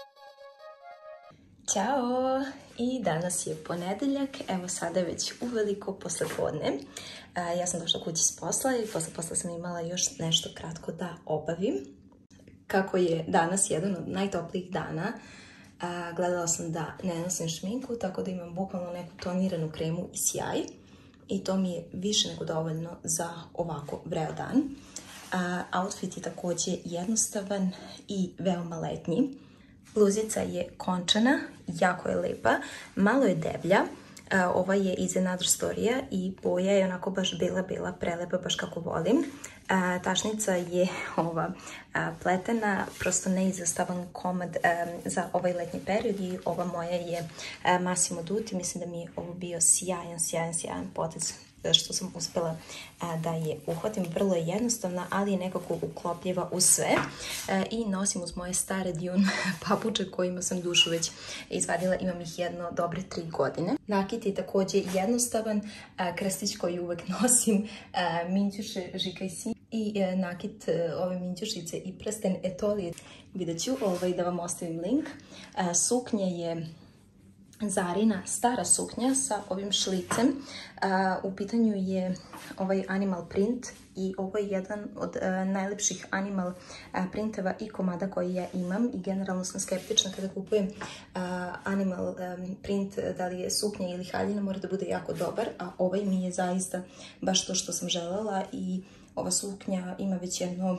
Ćao! I danas je ponedeljak, evo sada je već uveliko poslepodne. Ja sam došla kući s posla i posle posla sam imala još nešto kratko da obavim. Kako je danas jedan od najtoplijih dana, gledala sam da ne nosim šminku, tako da imam bukvalno neku toniranu kremu i sjaj. I to mi je više nego dovoljno za ovako vreo dan. Outfit je također jednostavan i veoma letnji. Bluzica je končana, jako je lepa, malo je deblja. Ova je iz Another Story-a i boja je onako baš bela, prelepa, baš kako volim. Tašnica je ova pletena, prosto neizostavan komad za ovaj letnji period i ova moja je Massimo Dutti. Mislim da mi je ovo bio sjajan potez što sam uspjela da je uhvatim. Vrlo je jednostavna, ali je nekako uklopljiva u sve. I nosim uz moje stare Dune papuče kojima sam dušu već izvadila. Imam ih jedno dobre 3 godine. Nakit je također jednostavan. Krstić koji uvek nosim, minđuše Žika i Sin. I nakit ove minđušice i prsten Etolije. Vidjet ću da vam ostavim link. Suknja je Zarina stara suknja sa ovim šlicem. U pitanju je ovaj animal print i ovo je jedan od najlepših animal printeva i komada koji ja imam i generalno sam skeptična kada kupujem animal print, da li je suknja ili haljina, mora da bude jako dobar, a ovaj mi je zaista baš to što sam željela i ova suknja ima već jedno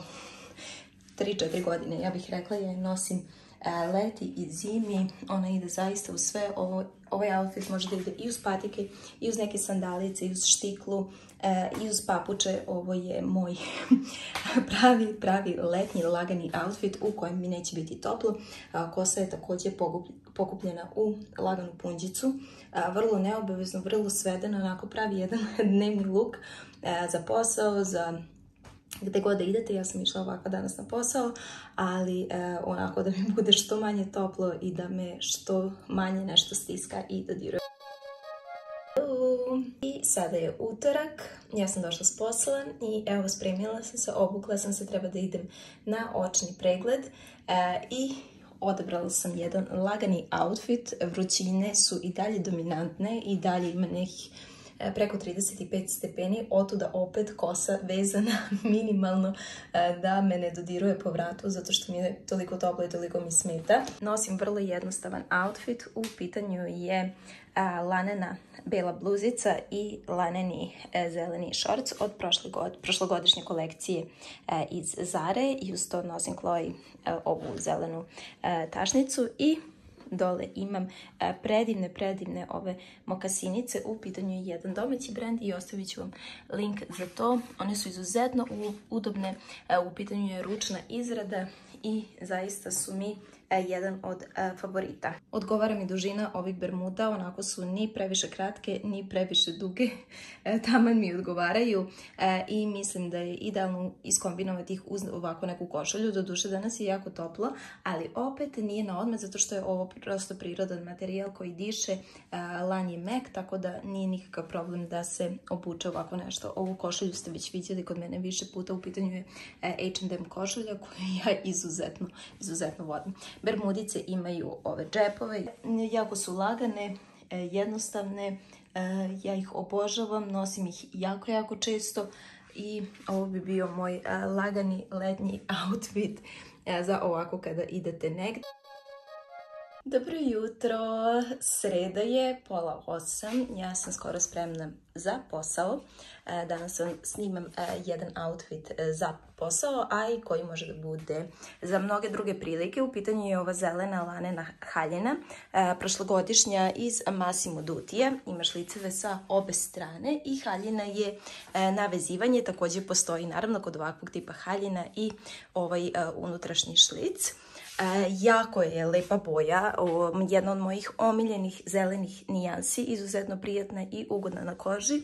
3-4 godine, ja bih rekla, ja je nosim leti i zimi, ona ide zaista u sve. Ovaj outfit može da ide i uz patike, i uz neke sandalice, i uz štiklu, i uz papuče. Ovo je moj pravi letnji lagani outfit u kojem mi neće biti toplo. Kosa je također pokupljena u laganu punđicu. Vrlo neobavezno, vrlo svedeno, onako pravi jedan dnevni look za posao, za gde god da idete. Ja sam išla ovako danas na posao, ali onako da mi bude što manje toplo i da me što manje nešto stiska i dodiruje. I sada je utorak, ja sam došla s posla i evo spremila sam se, obukla sam se, treba da idem na očni pregled i odabrala sam jedan lagani outfit. Vrućine su i dalje dominantne i dalje ima nekih preko 35 stepeni, otuda opet kosa vezana minimalno da me ne dodiruje po vratu zato što mi je toliko toplo i toliko mi smeta. Nosim vrlo jednostavan outfit, u pitanju je lanena bela bluzica i laneni zeleni šorc od prošlogodišnje kolekcije iz Zare i uz to nosim Chloe ovu zelenu tašnicu i dole imam predivne ove mokasinice. U pitanju je jedan domaći brend i ostavit ću vam link za to. One su izuzetno udobne, u pitanju je ručna izrada i zaista su mi jedan od favorita. Odgovara mi dužina ovih bermuda, onako su ni previše kratke, ni previše duge, taman mi odgovaraju i mislim da je idealno iskombinovati ih uz ovako neku košulju. Doduše danas je jako toplo, ali opet nije na odmet zato što je ovo prosto prirodan materijal koji diše, lan je mek, tako da nije nikakav problem da se obuče ovako nešto. Ovu košulju ste već vidjeli kod mene više puta, u pitanju je H&M košulja koju ja izuzetno volim. Bermudice imaju ove džepove, jako su lagane, jednostavne, ja ih obožavam, nosim ih jako često i ovo bi bio moj lagani letnji outfit za ovako kada idete negdje. Dobro jutro, sreda je, 7:30, ja sam skoro spremna za posao. Danas vam snimam jedan outfit za posao, a i koji može da bude za mnoge druge prilike. U pitanju je ova zelena lanena haljina, prošlogodišnja iz Massimo Duttija. Ima šliceve sa obe strane i haljina je na vezivanje. Također postoji naravno kod ovakvog tipa haljina i ovaj unutrašnji šlic. Jako je lepa boja, jedna od mojih omiljenih zelenih nijansi, izuzetno prijatna i ugodna na koži.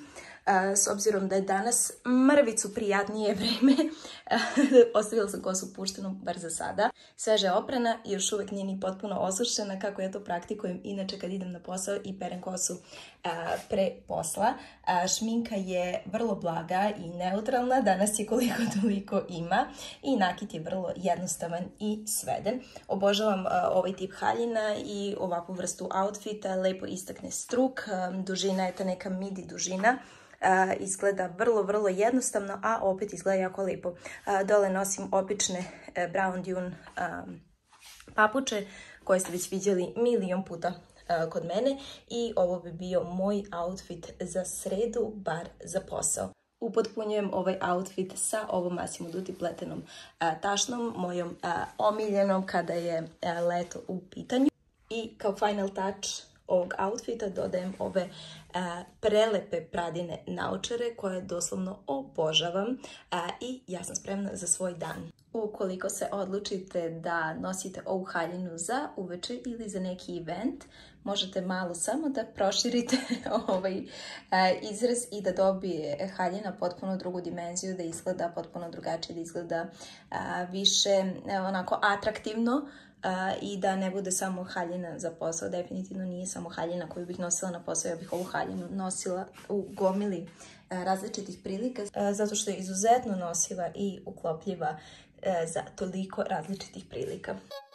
S obzirom da je danas mrvicu prijatnije vreme, ostavila sam kosu puštenu, bar za sada. Sveže je oprana i još uvijek nije ni potpuno osušena, kako ja to praktikujem inače kad idem na posao i perem kosu pre posla. Šminka je vrlo blaga i neutralna, danas je koliko toliko ima i nakit je vrlo jednostavan i sveden. Obožavam ovaj tip haljina i ovakvu vrstu outfita, lepo istakne struk, dužina je ta neka midi dužina. Izgleda vrlo jednostavno, a opet izgleda jako lijepo. Dole nosim obične Brown Dune papuče koje ste već vidjeli milion puta kod mene i ovo bi bio moj outfit za sredu, bar za posao. Upotpunjujem ovaj outfit sa ovom Massimo Dutti pletenom tašnom, mojom omiljenom kada je leto u pitanju. I kao final touch ovog outfita dodajem ove prelepe Pradine naočare koje doslovno obožavam i ja sam spremna za svoj dan. Ukoliko se odlučite da nosite ovu haljinu za uveče ili za neki event, možete malo samo da proširite ovaj izraz i da dobije haljina potpuno drugu dimenziju, da izgleda potpuno drugačije, da izgleda više onako atraktivno. I da ne bude samo haljina za posao. Definitivno nije samo haljina koju bih nosila na posao. Ja bih ovu haljinu nosila u gomili različitih prilika zato što je izuzetno nosiva i uklopljiva za toliko različitih prilika.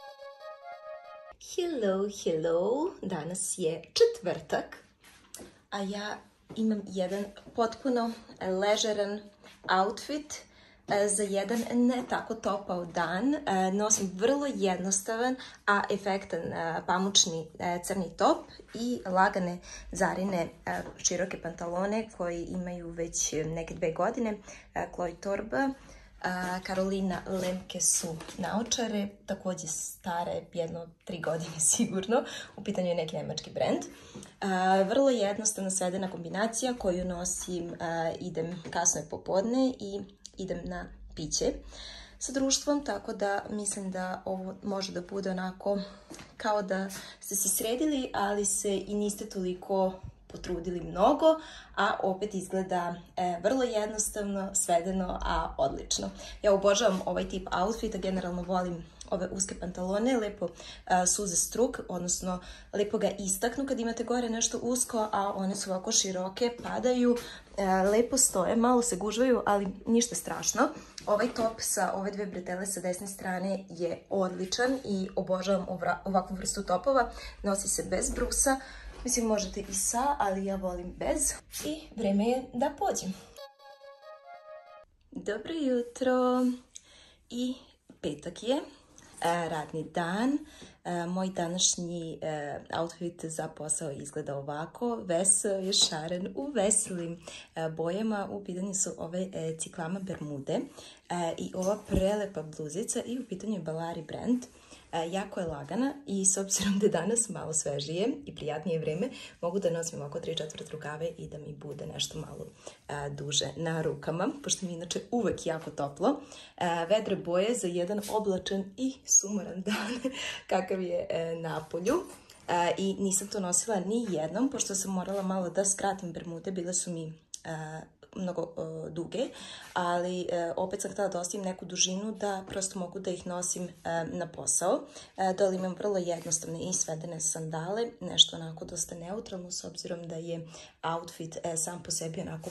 Hello! Danas je četvrtak, a ja imam jedan potpuno ležeran outfit za jedan ne tako topao dan. Nosim vrlo jednostavan, a efektan pamučni crni top i lagane Zarine široke pantalone koji imaju već neke 2 godine. Chloe torba, Carolina Lemke su naočare, također stare jedno 3 godine sigurno. U pitanju je neki nemački brand. Vrlo jednostavna svedena kombinacija koju nosim, idem kasno je popodne i idem na piće sa društvom, tako da mislim da ovo može da bude onako kao da ste se sredili, ali se i niste toliko potrudili mnogo, a opet izgleda vrlo jednostavno, svedeno, a odlično. Ja obožavam ovaj tip outfita, generalno volim ove uske pantalone, lepo suze struk, odnosno lepo ga istaknu kad imate gore nešto usko, a one su ovako široke, padaju, lepo stoje, malo se gužvaju, ali ništa strašno. Ovaj top sa ove 2 bretele sa desne strane je odličan i obožavam ovakvu vrstu topova. Nosi se bez brusa, mislim možete i sa, ali ja volim bez. I vreme je da pođem. Dobro jutro i petak je. Radni dan. Moj današnji outfit za posao izgleda ovako. Veseo je šaren u veselim bojama. U pitanju su ove ciklama bermude i ova prelepa bluzica i u pitanju je Bellari brand. Jako je lagana i s obzirom da je danas malo svežije i prijatnije vreme, mogu da nosim ovako 3/4 rukave i da mi bude nešto malo duže na rukama, pošto mi je inače uvek jako toplo. Vedre boje za jedan oblačan i sumoran dan kakav je napolju. I nisam to nosila ni jednom, pošto sam morala malo da skratim bermude, bile su mi mnogo duge, ali opet sam htjela da ostavim neku dužinu da prosto mogu da ih nosim na posao. Dole imam vrlo jednostavne i svedene sandale, nešto onako dosta neutralno s obzirom da je outfit sam po sebi onako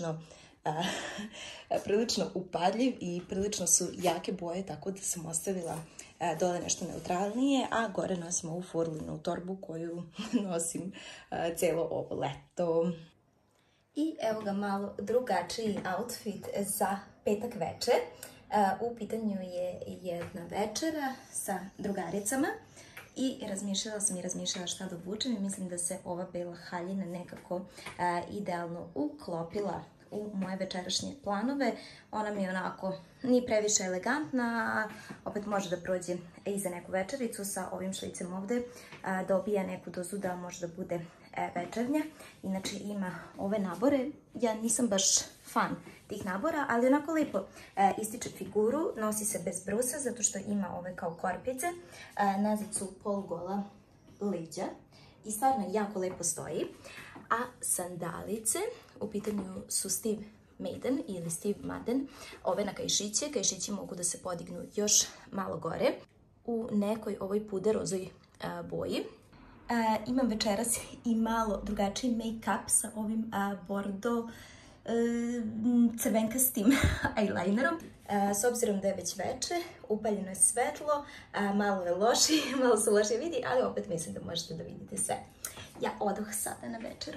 prilično upadljiv i prilično su jake boje, tako da sam ostavila dole nešto neutralnije, a gore nosim ovu furlinu torbu koju nosim cijelo ovo leto. I evo ga malo drugačiji outfit za petak večer. U pitanju je jedna večera sa drugaricama i razmišljala šta da obučem i mislim da se ova bela haljina nekako idealno uklopila u moje večerašnje planove. Ona mi je onako ni previše elegantna, opet može da prođe i za neku večericu sa ovim šlicem ovde, dobija neku dozu da može da bude večernja. Inače ima ove nabore, ja nisam baš fan tih nabora, ali onako lijepo ističe figuru, nosi se bez brusa zato što ima ove kao korpice, nazad su polugola leđa i stvarno jako lijepo stoji. A sandalice, u pitanju su Steve Madden ili Steve Madden, ove na kaišiće. Kaišići mogu da se podignu još malo gore u nekoj ovoj puderozoj boji. Imam večeras i malo drugačiji make-up sa ovim bordo crvenkastim eyelinerom. S obzirom da je već veče, upaljeno je svetlo, malo je loši, malo se lošije vidi, ali opet mislim da možete da vidite sve. Ja odoh sada na večeru.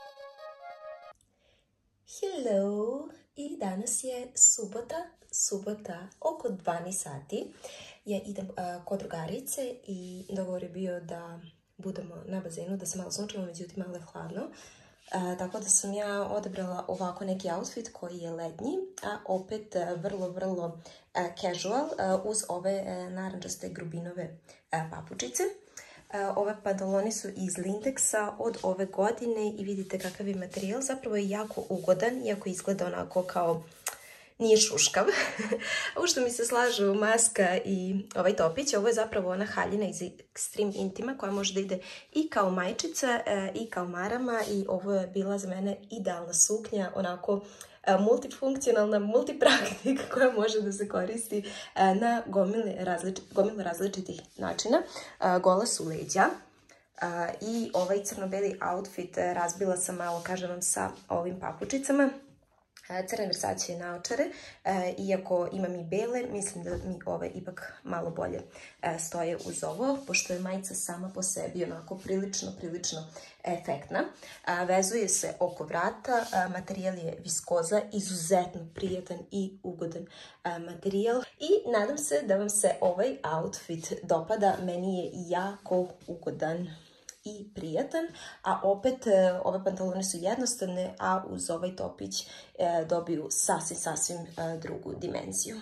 Hello! I danas je subota oko 12 sati. Ja idem kod drugarice i dogovor je bio da budemo na bazenu, da se malo sunčimo, međutim malo je hladno. Tako da sam ja odabrala ovako neki outfit koji je letnji, a opet vrlo casual uz ove narandžaste grubinove papučice. Ove pantaloni su iz Lindexa od ove godine i vidite kakav je materijal. Zapravo je jako ugodan, iako izgleda onako kao nije šuškav. Ovo što mi se slažu maska i ovaj topić, ovo je zapravo ona haljina iz Extreme Intima koja može da ide i kao majčica i kao marama i ovo je bila za mene idealna suknja, onako multifunkcionalna, multipraktik koja može da se koristi na gomilu različitih načina. Gola su leđa i ovaj crno-beli outfit razbila sam malo, kažem vam, sa ovim papučicama. Crne Versace naočare, iako imam i bele, mislim da mi ove ipak malo bolje stoje uz ovo, pošto je majica sama po sebi onako prilično efektna. Vezuje se oko vrata, materijal je viskoza, izuzetno prijatan i ugodan materijal. I nadam se da vam se ovaj outfit dopada, meni je jako ugodan i prijatan, a opet ove pantalone su jednostavne, a uz ovaj topić dobiju sasvim drugu dimenziju.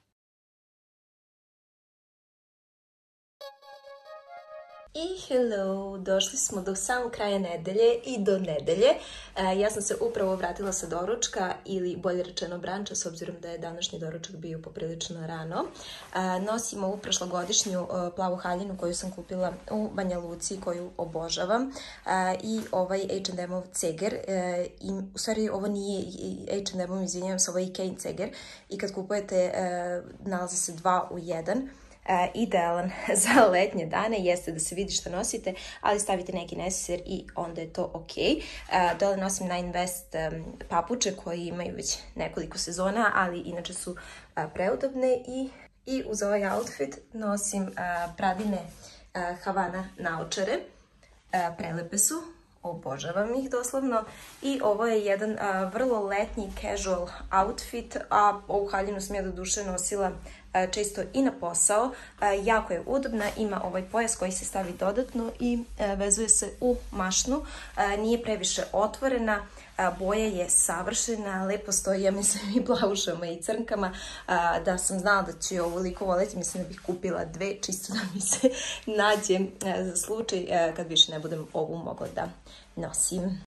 I hello, došli smo do samog kraja nedelje i do nedelje. Ja sam se upravo vratila sa doručka ili bolje rečeno branča, s obzirom da je današnji doručak bio poprilično rano. Nosim ovu prošlogodišnju plavu haljinu koju sam kupila u Banja Luci, koju obožavam, i ovaj H&M-ov ceger. U stvari ovo nije H&M-ov, izvinjavam se, ovo je Kane ceger i kad kupujete nalaze se 2 u 1. Idealan za letnje dane, jeste da se vidi što nosite, ali stavite neki neseser i onda je to ok. Dole nosim Nine West papuče koji imaju već nekoliko sezona, ali inače su preudobne i uz ovaj outfit nosim Pradine Havana naočare. Prelepe su, obožavam ih doslovno i ovo je jedan vrlo letnji casual outfit, a ovu haljinu sam ja do duše nosila često i na posao. Jako je udobna, ima ovaj pojas koji se stavi dodatno i vezuje se u mašnu. Nije previše otvorena, boja je savršena, lepo stoji, ja mislim i plavušama i crnkama. Da sam znala da ću ovoliko voleti, mislim da bih kupila 2, čisto da mi se nađe za slučaj kad više ne budem ovu mogla da nosim.